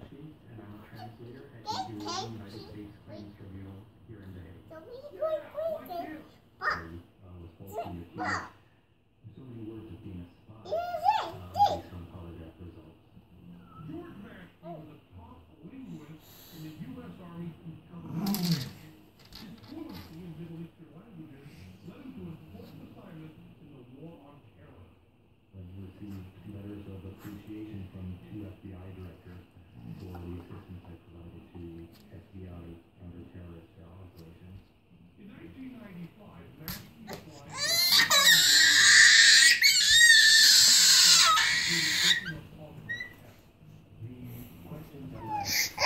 and I'm a translator at the United States Claims Tribunal here in The Hague. Was falsely accused in so many words of being a spy based on polygraph results. George Barkley was a top linguist in the U.S. Army intelligence. His fluency in Middle Eastern languages led him to important assignments in the War on Terror. I've received letters of appreciation from two FBI directors for the assistance I provided to FBI counter-terrorist operations. In 1995, Barkley applied The questions I asked